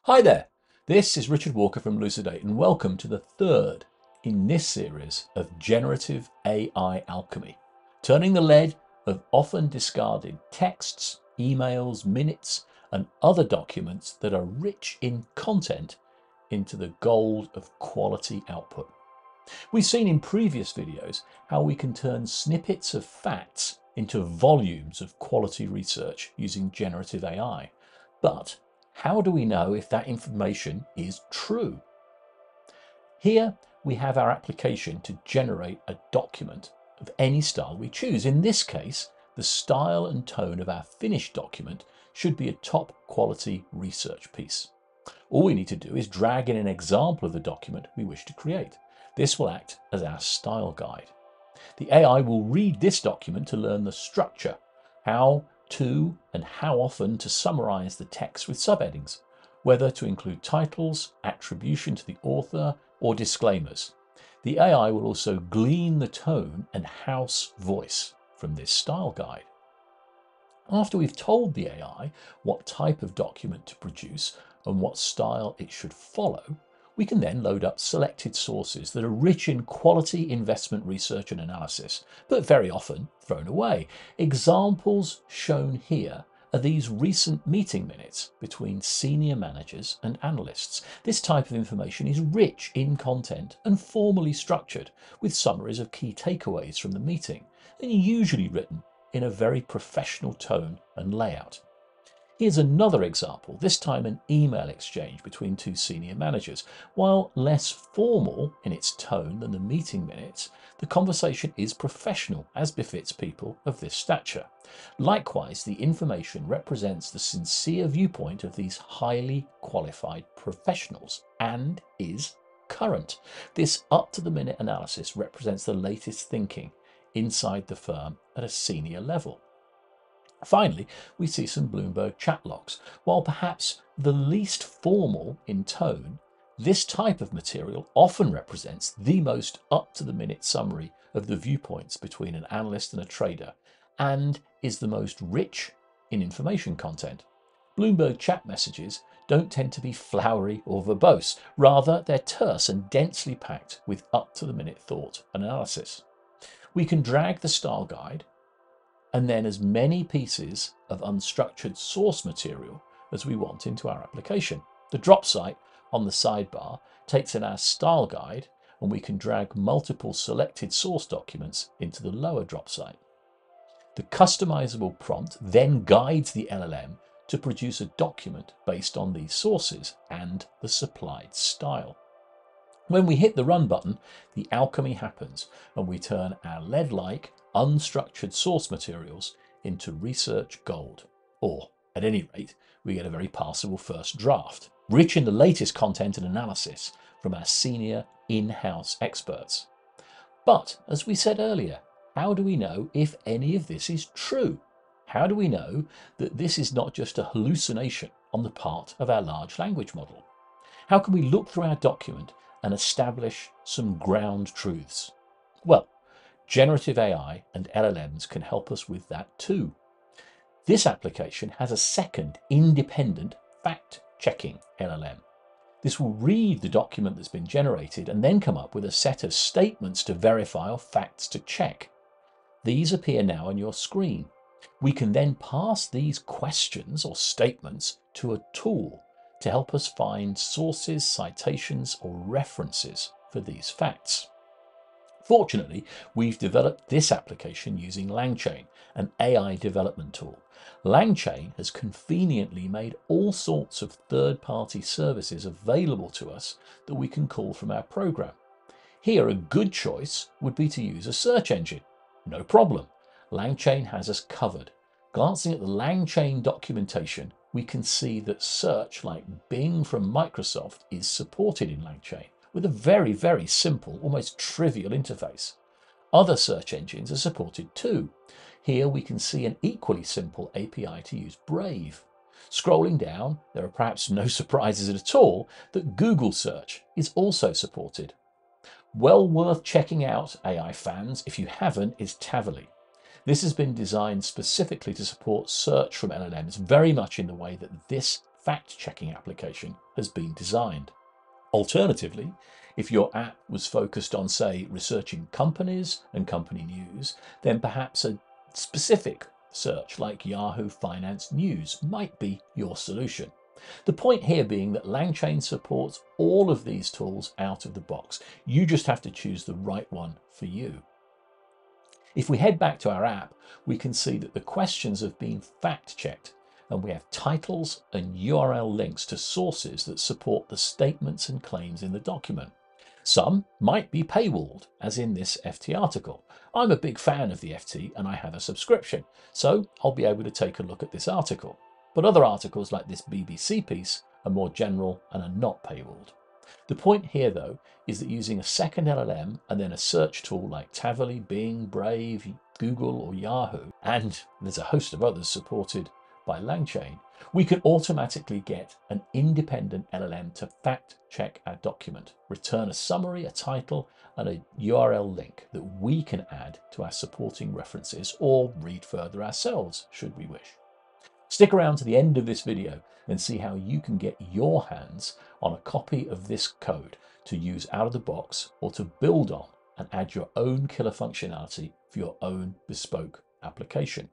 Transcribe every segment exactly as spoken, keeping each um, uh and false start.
Hi there, this is Richard Walker from Lucidate and welcome to the third in this series of Generative A I Alchemy, turning the lead of often discarded texts, emails, minutes and other documents that are rich in content into the gold of quality output. We've seen in previous videos how we can turn snippets of facts into volumes of quality research using generative A I, but how do we know if that information is true? Here we have our application to generate a document of any style we choose. In this case, the style and tone of our finished document should be a top quality research piece. All we need to do is drag in an example of the document we wish to create. This will act as our style guide. The A I will read this document to learn the structure, how to and how often to summarize the text with subheadings, whether to include titles, attribution to the author, or disclaimers. The A I will also glean the tone and house voice from this style guide. After we've told the A I what type of document to produce and what style it should follow, we can then load up selected sources that are rich in quality investment research and analysis, but very often thrown away. Examples shown here are these recent meeting minutes between senior managers and analysts. This type of information is rich in content and formally structured, with summaries of key takeaways from the meeting, and usually written in a very professional tone and layout. Here's another example, this time an email exchange between two senior managers. While less formal in its tone than the meeting minutes, the conversation is professional, as befits people of this stature. Likewise, the information represents the sincere viewpoint of these highly qualified professionals and is current. This up-to-the-minute analysis represents the latest thinking inside the firm at a senior level. Finally, we see some Bloomberg chat logs. While perhaps the least formal in tone, this type of material often represents the most up-to-the-minute summary of the viewpoints between an analyst and a trader, and is the most rich in information content. Bloomberg chat messages don't tend to be flowery or verbose. Rather, they're terse and densely packed with up-to-the-minute thought and analysis. We can drag the style guide and then as many pieces of unstructured source material as we want into our application. The drop site on the sidebar takes in our style guide, and we can drag multiple selected source documents into the lower drop site. The customizable prompt then guides the L L M to produce a document based on these sources and the supplied style. When we hit the run button, the alchemy happens and we turn our lead-like unstructured source materials into research gold. Or, at any rate, we get a very passable first draft, rich in the latest content and analysis from our senior in-house experts. But, as we said earlier, how do we know if any of this is true? How do we know that this is not just a hallucination on the part of our large language model? How can we look through our document and establish some ground truths? Well, generative A I and L L Ms can help us with that too. This application has a second independent fact-checking L L M. This will read the document that's been generated and then come up with a set of statements to verify or facts to check. These appear now on your screen. We can then pass these questions or statements to a tool to help us find sources, citations, or references for these facts. Fortunately, we've developed this application using LangChain, an A I development tool. LangChain has conveniently made all sorts of third-party services available to us that we can call from our program. Here, a good choice would be to use a search engine. No problem. LangChain has us covered. Glancing at the LangChain documentation, we can see that search like Bing from Microsoft is supported in LangChain with a very, very simple, almost trivial interface. Other search engines are supported too. Here we can see an equally simple A P I to use Brave. Scrolling down, there are perhaps no surprises at all that Google search is also supported. Well worth checking out, A I fans, if you haven't, is Tavily. This has been designed specifically to support search from L L Ms very much in the way that this fact-checking application has been designed. Alternatively, if your app was focused on, say, researching companies and company news, then perhaps a specific search like Yahoo Finance News might be your solution. The point here being that LangChain supports all of these tools out of the box. You just have to choose the right one for you. If we head back to our app, we can see that the questions have been fact-checked, and we have titles and U R L links to sources that support the statements and claims in the document. Some might be paywalled, as in this F T article. I'm a big fan of the F T and I have a subscription, so I'll be able to take a look at this article. But other articles like this B B C piece are more general and are not paywalled. The point here, though, is that using a second L L M and then a search tool like Tavily, Bing, Brave, Google or Yahoo, and there's a host of others supported by LangChain, we can automatically get an independent L L M to fact check our document, return a summary, a title, and a U R L link that we can add to our supporting references or read further ourselves, should we wish. Stick around to the end of this video and see how you can get your hands on a copy of this code to use out of the box or to build on and add your own killer functionality for your own bespoke application.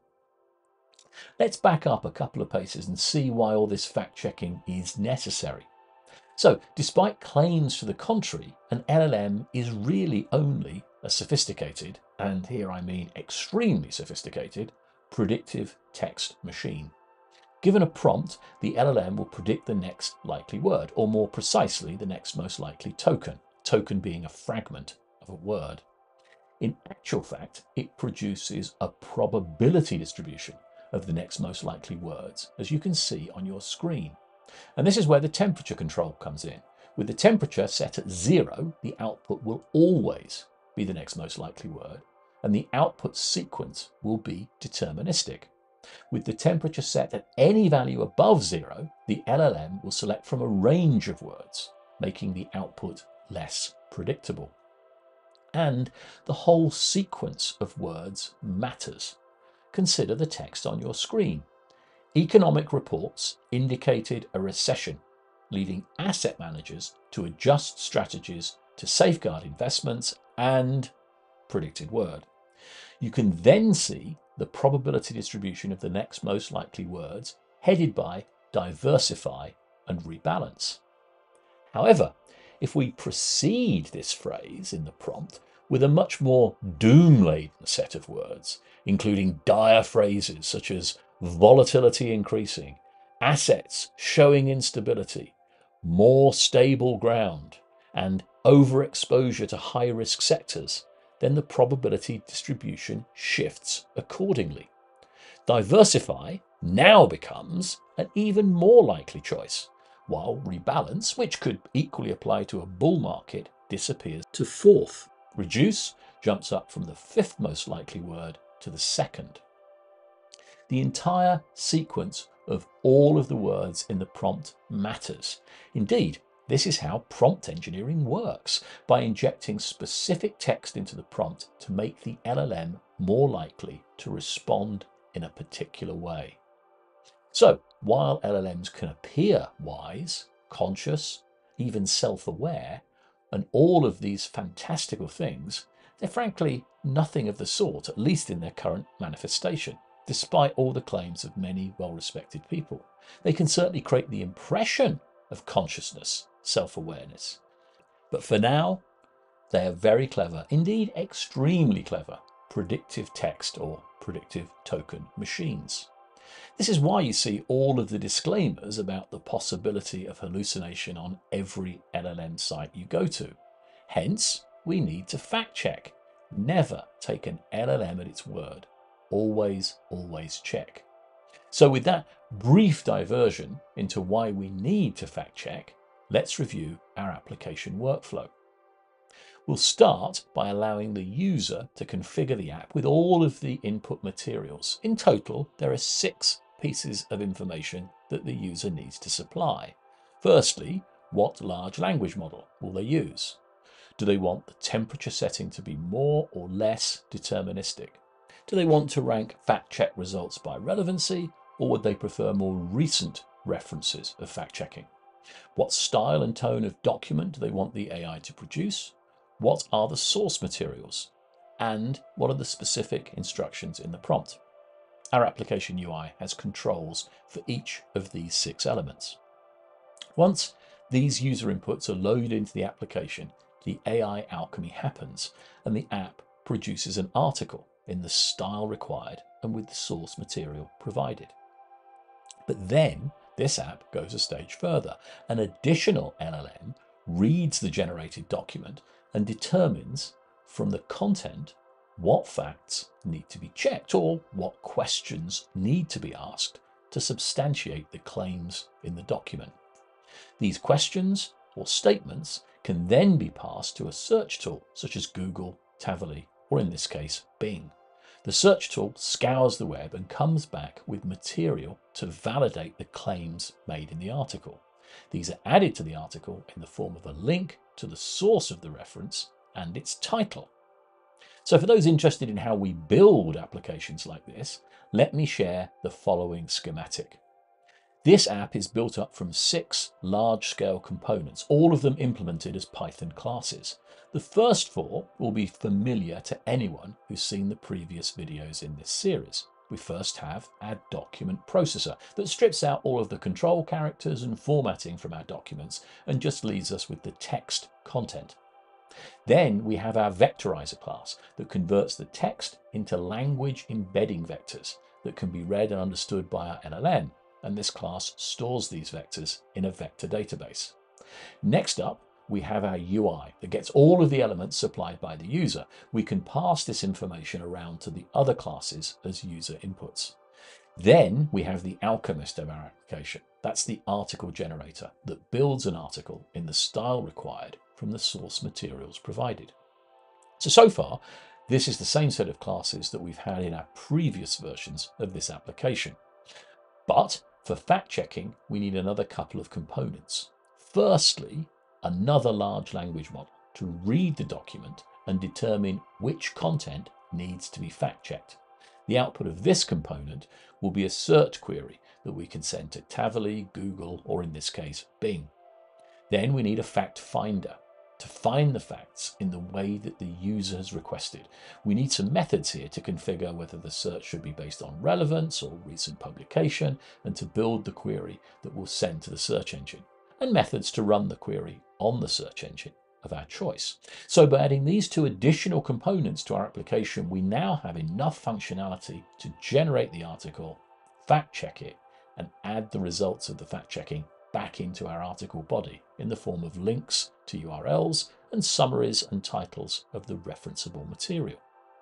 Let's back up a couple of paces and see why all this fact-checking is necessary. So, despite claims to the contrary, an L L M is really only a sophisticated, and here I mean extremely sophisticated, predictive text machine. Given a prompt, the L L M will predict the next likely word, or more precisely, the next most likely token, token being a fragment of a word. In actual fact, it produces a probability distribution of the next most likely words, as you can see on your screen. And this is where the temperature control comes in. With the temperature set at zero, the output will always be the next most likely word, and the output sequence will be deterministic. With the temperature set at any value above zero, the L L M will select from a range of words, making the output less predictable. And the whole sequence of words matters. Consider the text on your screen. Economic reports indicated a recession, leading asset managers to adjust strategies to safeguard investments and predicted word. You can then see the probability distribution of the next most likely words headed by diversify and rebalance. However, if we precede this phrase in the prompt with a much more doom-laden set of words, including dire phrases such as volatility increasing, assets showing instability, more stable ground, and overexposure to high-risk sectors, then the probability distribution shifts accordingly. Diversify now becomes an even more likely choice, while rebalance, which could equally apply to a bull market, disappears to fourth. Reduce jumps up from the fifth most likely word to the second. The entire sequence of all of the words in the prompt matters. Indeed, this is how prompt engineering works, by injecting specific text into the prompt to make the L L M more likely to respond in a particular way. So, while L L Ms can appear wise, conscious, even self-aware, and all of these fantastical things, they're frankly nothing of the sort, at least in their current manifestation, despite all the claims of many well-respected people. They can certainly create the impression of consciousness, self-awareness. But for now, they are very clever, indeed extremely clever, predictive text or predictive token machines. This is why you see all of the disclaimers about the possibility of hallucination on every L L M site you go to. Hence, we need to fact check. Never take an L L M at its word. Always, always check. So with that brief diversion into why we need to fact check, let's review our application workflow. We'll start by allowing the user to configure the app with all of the input materials. In total, there are six pieces of information that the user needs to supply. Firstly, what large language model will they use? Do they want the temperature setting to be more or less deterministic? Do they want to rank fact check results by relevancy, or would they prefer more recent references of fact-checking. What style and tone of document do they want the A I to produce? What are the source materials? And what are the specific instructions in the prompt? Our application U I has controls for each of these six elements. Once these user inputs are loaded into the application, the A I alchemy happens and the app produces an article in the style required and with the source material provided. But then this app goes a stage further. An additional L L M reads the generated document and determines from the content what facts need to be checked or what questions need to be asked to substantiate the claims in the document. These questions or statements can then be passed to a search tool such as Google, Tavily, or in this case, Bing. The search tool scours the web and comes back with material to validate the claims made in the article. These are added to the article in the form of a link to the source of the reference and its title. So for those interested in how we build applications like this, let me share the following schematic. This app is built up from six large-scale components, all of them implemented as Python classes. The first four will be familiar to anyone who's seen the previous videos in this series. We first have our document processor that strips out all of the control characters and formatting from our documents and just leaves us with the text content. Then we have our vectorizer class that converts the text into language embedding vectors that can be read and understood by our L L M. And this class stores these vectors in a vector database. Next up, we have our U I that gets all of the elements supplied by the user. We can pass this information around to the other classes as user inputs. Then we have the alchemist of our application. That's the article generator that builds an article in the style required from the source materials provided. So, so far, this is the same set of classes that we've had in our previous versions of this application. But for fact-checking, we need another couple of components. Firstly, another large language model to read the document and determine which content needs to be fact-checked. The output of this component will be a search query that we can send to Tavily, Google, or in this case, Bing. Then we need a fact finder to find the facts in the way that the user has requested. We need some methods here to configure whether the search should be based on relevance or recent publication, and to build the query that we'll send to the search engine, and methods to run the query on the search engine of our choice. So by adding these two additional components to our application, we now have enough functionality to generate the article, fact check it, and add the results of the fact checking back into our article body in the form of links to U R Ls and summaries and titles of the referenceable material.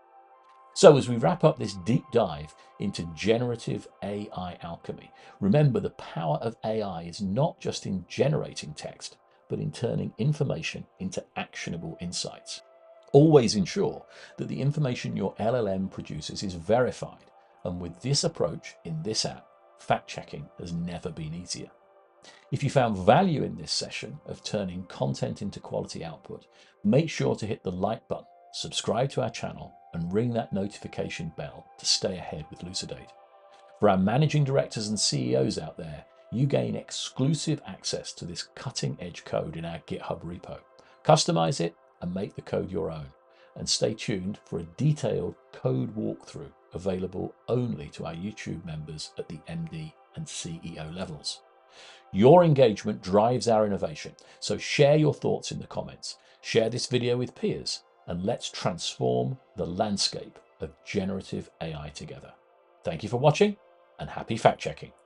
So as we wrap up this deep dive into generative A I alchemy, remember the power of A I is not just in generating text, but in turning information into actionable insights. Always ensure that the information your L L M produces is verified, and with this approach in this app, fact-checking has never been easier. If you found value in this session of turning content into quality output, make sure to hit the like button, subscribe to our channel, and ring that notification bell to stay ahead with Lucidate. For our managing directors and C E Os out there, you gain exclusive access to this cutting-edge code in our GitHub repo. Customize it and make the code your own. And stay tuned for a detailed code walkthrough available only to our YouTube members at the M D and C E O levels. Your engagement drives our innovation, so share your thoughts in the comments, share this video with peers, and let's transform the landscape of generative A I together. Thank you for watching, and happy fact-checking.